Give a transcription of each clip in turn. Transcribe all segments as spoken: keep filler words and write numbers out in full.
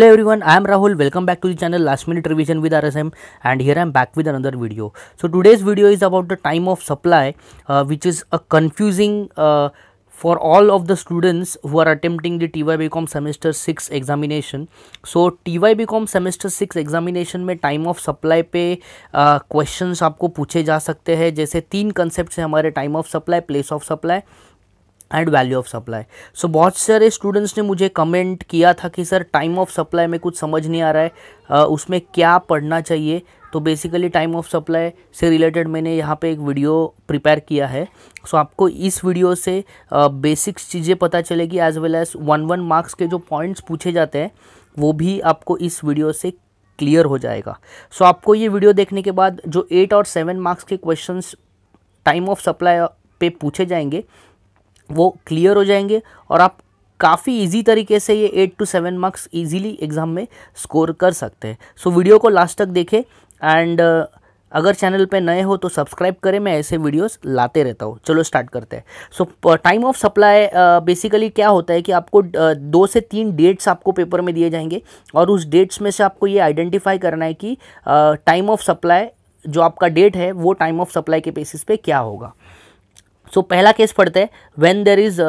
Hello everyone, I am Rahul. Welcome back to the channel Last Minute Revision with R S M, and here I am back with another video. So today's video is about the time of supply, uh, which is a confusing uh, for all of the students who are attempting the T Y B Com semester six examination. So T Y B Com semester six examination में time of supply पे uh, questions आपको पूछे जा सकते हैं. जैसे तीन concepts हैं हमारे time of supply, place of supply and value of supply. So बहुत सारे स्टूडेंट्स ने मुझे कमेंट किया था कि सर टाइम ऑफ सप्लाई में कुछ समझ नहीं आ रहा है, uh, उसमें क्या पढ़ना चाहिए. तो बेसिकली टाइम ऑफ सप्लाई से रिलेटेड मैंने यहाँ पे एक वीडियो प्रिपेयर किया है. सो so, आपको इस वीडियो से बेसिक्स uh, चीज़ें पता चलेगी, as well as one one marks के जो पॉइंट्स पूछे जाते हैं वो भी आपको इस वीडियो से क्लियर हो जाएगा. सो so, आपको ये वीडियो देखने के बाद जो एट और सेवन मार्क्स के क्वेश्चंस टाइम ऑफ सप्लाई पे पूछे जाएंगे वो क्लियर हो जाएंगे और आप काफ़ी इजी तरीके से ये eight to seven marks easily exam में स्कोर कर सकते हैं. सो so, वीडियो को लास्ट तक देखें एंड uh, अगर चैनल पे नए हो तो सब्सक्राइब करें, मैं ऐसे वीडियोस लाते रहता हूँ. चलो स्टार्ट करते हैं. So time of supply basically क्या होता है कि आपको uh, दो से तीन डेट्स आपको पेपर में दिए जाएंगे और उस डेट्स में से आपको ये आइडेंटिफाई करना है कि टाइम ऑफ सप्लाई जो आपका डेट है वो टाइम ऑफ सप्लाई के बेसिस पे क्या होगा. सो so, पहला केस पढ़ते हैं. When there is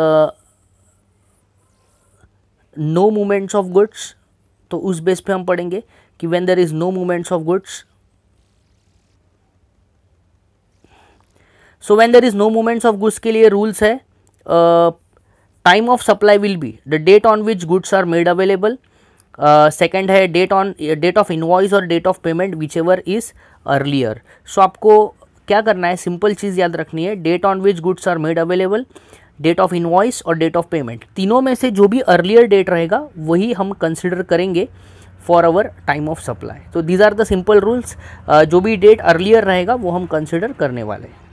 no movements of goods, तो उस बेस पे हम पढ़ेंगे कि when there is no movements of goods. So when there is no movements of goods के लिए रूल्स है, time of supply will be the date on which goods are made available. Second है date on date of invoice और date of payment whichever is earlier. So आपको क्या करना है, simple चीज़ याद रखनी है, date on which goods are made available, date of invoice और डेट ऑफ पेमेंट. तीनों में से जो भी अर्लियर डेट रहेगा वही हम कंसिडर करेंगे for our time of supply. तो these are the simple rules. जो भी डेट अर्लियर रहेगा वो हम कंसिडर करने वाले हैं.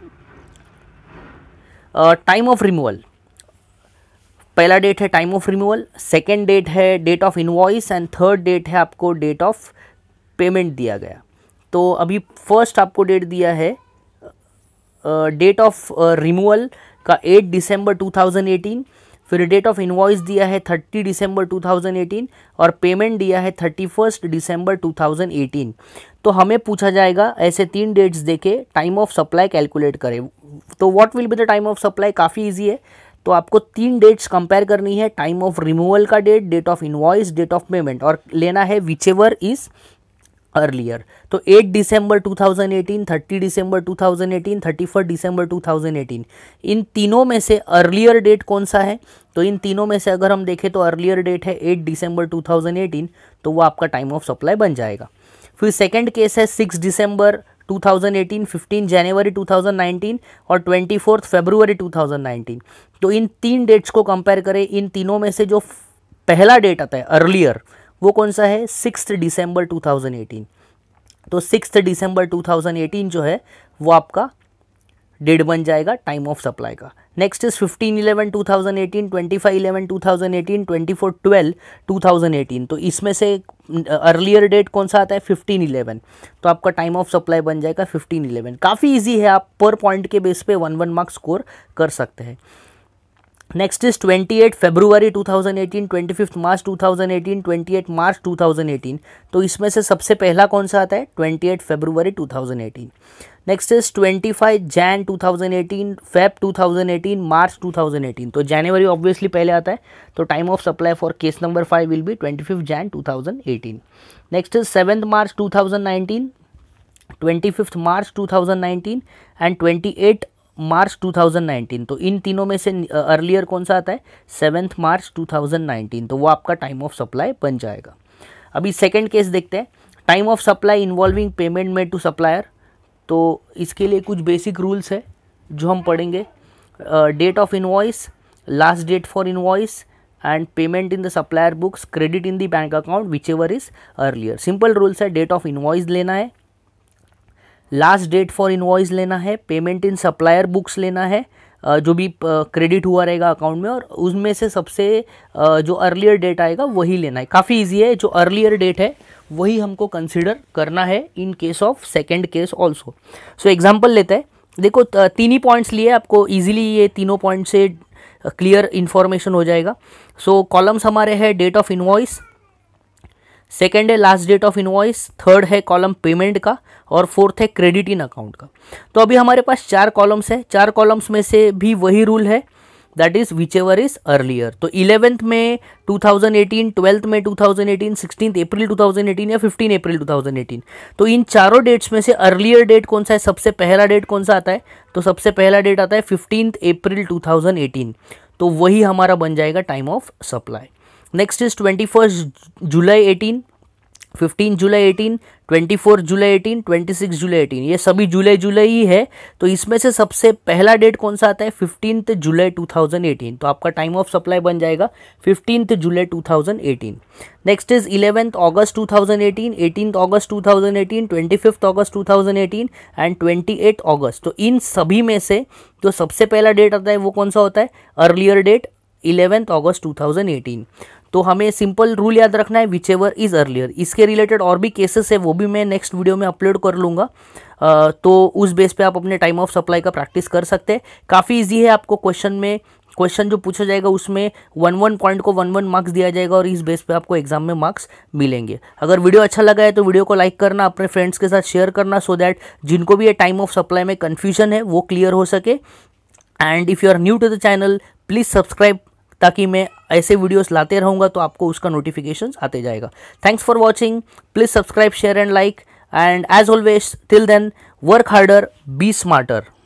टाइम ऑफ रिमूवल, पहला डेट है time of removal, second date है date of invoice and third date है आपको डेट ऑफ पेमेंट दिया गया. तो अभी फर्स्ट आपको डेट दिया है डेट ऑफ रिमूवल का eight December two thousand eighteen, फिर डेट ऑफ इनवॉइस दिया है thirty December two thousand eighteen और पेमेंट दिया है thirty first December two thousand eighteen. तो हमें पूछा जाएगा ऐसे तीन डेट्स देके टाइम ऑफ सप्लाई कैलकुलेट करें. तो what will be the time of supply, काफ़ी इजी है. तो आपको तीन डेट्स कंपेयर करनी है, टाइम ऑफ रिमूवल का date, date of invoice, date of payment, और लेना है विच एवर इज अर्लियर. तो eight December two thousand eighteen, thirty December two thousand eighteen, thirty first December two thousand eighteen, इन तीनों में से अर्लियर डेट कौन सा है. तो इन तीनों में से अगर हम देखें तो अर्लियर डेट है eight December two thousand eighteen, तो वो आपका टाइम ऑफ सप्लाई बन जाएगा. फिर सेकंड केस है six December two thousand eighteen, fifteen January two thousand nineteen और twenty fourth February two thousand nineteen. तो इन तीन डेट्स को कंपेयर करें, इन तीनों में से जो पहला डेट आता है अर्लियर वो कौन सा है, six December two thousand eighteen. तो six December two thousand eighteen जो है वो आपका डेट बन जाएगा टाइम ऑफ सप्लाई का. Next is fifteen eleven two thousand eighteen, twenty five eleven two thousand eighteen, twenty four twelve two thousand eighteen. तो इसमें से अर्लियर डेट कौन सा आता है, फिफ्टीन इलेवन. तो आपका टाइम ऑफ सप्लाई बन जाएगा फिफ्टीन इलेवन. काफ़ी इजी है, आप पर पॉइंट के बेस पे वन वन मार्क्स स्कोर कर सकते हैं. Next is twenty eight February two thousand eighteen, twenty fifth March two thousand eighteen, twenty eight March two thousand eighteen. तो इसमें से सबसे पहला कौन सा आता है, twenty eight February two thousand eighteen. Next is twenty five Jan two thousand eighteen, Feb two thousand eighteen, March two thousand eighteen. तो जनवरी ऑब्वियसली पहले आता है, तो time of supply for case number five will be twenty fifth Jan two thousand eighteen. Next is seventh March two thousand nineteen, twenty fifth March two thousand nineteen and twenty eight March two thousand nineteen. तो इन तीनों में से earlier कौन सा आता है, seventh March two thousand nineteen. तो वो आपका टाइम ऑफ सप्लाई बन जाएगा. अभी सेकंड केस देखते हैं, time of supply involving payment made to supplier. तो इसके लिए कुछ बेसिक रूल्स है जो हम पढ़ेंगे. Date of invoice, last date for invoice and payment in the supplier books, credit in the bank account whichever is earlier. Simple rules है, date of invoice लेना है, लास्ट डेट फॉर इनवॉइस लेना है, payment in supplier books लेना है जो भी credit हुआ रहेगा अकाउंट में, और उसमें से सबसे जो अर्लियर डेट आएगा वही लेना है. काफ़ी इजी है, जो अर्लियर डेट है वही हमको कंसिडर करना है in case of second case also. So example लेते हैं. देखो तीन ही पॉइंट्स लिए, आपको ईजिली ये तीनों पॉइंट से क्लियर इन्फॉर्मेशन हो जाएगा. सो कॉलम्स हमारे हैं डेट ऑफ इनवॉइस, सेकेंड है last date of invoice, third है कॉलम पेमेंट का, और फोर्थ है क्रेडिट इन अकाउंट का। तो अभी हमारे पास चार कॉलम्स है, चार कॉलम्स में से भी वही रूल है, that is whichever is earlier. तो इलेवेंथ में टू थाउजेंड एटीन, ट्वेल्थ में two thousand eighteen, sixteen April two thousand eighteen या fifteen April two thousand eighteen. तो इन चारों डेट्स में से अर्लियर डेट कौन सा है, सबसे पहला डेट कौन सा आता है, तो सबसे पहला डेट आता है fifteen April two thousand eighteen. तो वही हमारा बन जाएगा time of supply. Next is twenty first July eighteen, fifteen July eighteen, twenty four July eighteen, twenty six July eighteen, ये सभी जुलाई जुलाई ही है। तो इसमें से सबसे पहला डेट कौन सा आता है, fifteen July two thousand eighteen. तो आपका टाइम ऑफ सप्लाई बन जाएगा fifteen July two thousand eighteen. Next is eleventh August two thousand eighteen, eighteen August two thousand eighteen, twenty fifth August two thousand eighteen and twenty eight August. तो इन सभी में से जो सबसे पहला डेट आता है वो कौन सा होता है, earlier date eleventh August two thousand eighteen. तो हमें सिंपल रूल याद रखना है, विच एवर इज अर्लियर। इसके रिलेटेड और भी केसेस है, वो भी मैं नेक्स्ट वीडियो में अपलोड कर लूँगा। तो उस बेस पे आप अपने टाइम ऑफ सप्लाई का प्रैक्टिस कर सकते हैं। काफ़ी इजी है, आपको क्वेश्चन में क्वेश्चन जो पूछा जाएगा उसमें वन वन पॉइंट को वन वन मार्क्स दिया जाएगा और इस बेस पे आपको एग्जाम में मार्क्स मिलेंगे। अगर वीडियो अच्छा लगा है तो वीडियो को लाइक करना, अपने फ्रेंड्स के साथ शेयर करना, सो दैट जिनको भी ये टाइम ऑफ सप्लाई में कन्फ्यूजन है वो क्लियर हो सके। And if you are new to the channel please subscribe, ताकि मैं ऐसे वीडियोस लाते रहूँगा तो आपको उसका नोटिफिकेशंस आते जाएगा। Thanks for watching, please subscribe, share and like, and as always till then work harder, be smarter.